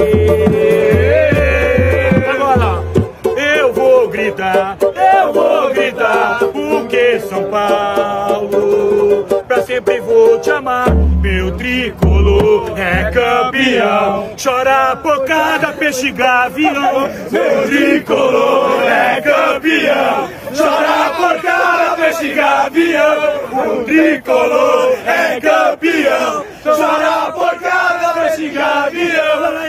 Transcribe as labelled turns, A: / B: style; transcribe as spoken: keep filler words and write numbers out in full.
A: Agora, eu vou gritar, eu vou gritar, porque São Paulo, pra sempre vou te amar. Meu tricolor é campeão, chora por cada peixe gavião. Meu tricolor é campeão, chora por cada peixe gavião. O tricolor é campeão, chora por cada peixe gavião.